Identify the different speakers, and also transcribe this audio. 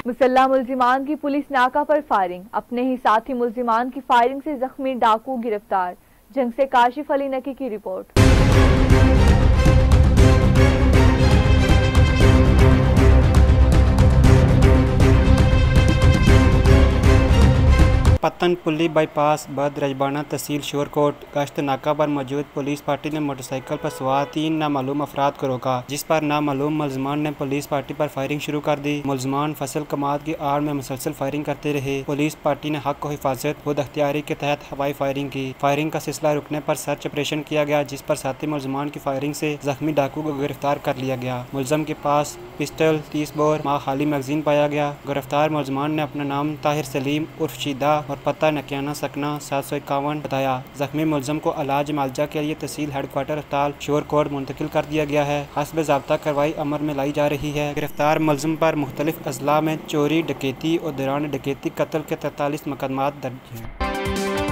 Speaker 1: मुसल्ला मुल्जिमान की पुलिस नाका पर फायरिंग, अपने ही साथी मुल्जिमान की फायरिंग से जख्मी डाकू गिरफ्तार। जंग से काशिफ अली नकी की रिपोर्ट।
Speaker 2: पत्तनपुल्ली बाईपास बद रजबाना तहसील शोरकोट गश्त नाका पर मौजूद पुलिस पार्टी ने मोटरसाइकिल पर सवार 3 नामालूम अफराद को रोका, जिस पर नामालूम मुल्जिमान ने पुलिस पार्टी पर फायरिंग शुरू कर दी। मुल्जिमान फसल कमात की आड़ में मुसलसल फायरिंग करते रहे। पुलिस पार्टी ने हक व हिफाजत खुद अख्तियारी के तहत हवाई फायरिंग की। फायरिंग का सिलसिला रुकने पर सर्च ऑपरेशन किया गया, जिस पर साथी मुल्जिमान की फायरिंग से जख्मी डाकू को गिरफ्तार कर लिया गया। मुलजम के पास पिस्टल, 30 बोर खाली मैगजीन पाया गया। गिरफ्तार मुल्जिमान ने अपना नाम ताहिर सलीम उर्फ शीदा और पता नकियाना सकना 751 बताया। जख्मी मुलजम को इलाज मालजा के लिए तहसील हेडक्वार्टर अस्पताल शोरकोट मुंतकिल कर दिया गया है। हस्ब ज़ाब्ता कार्रवाई अमल में लाई जा रही है। गिरफ्तार मुलजम पर मुख्तलिफ अजला में चोरी, डकैती और दौरान डकैती कत्ल के 43 मुकदमात दर्ज हैं।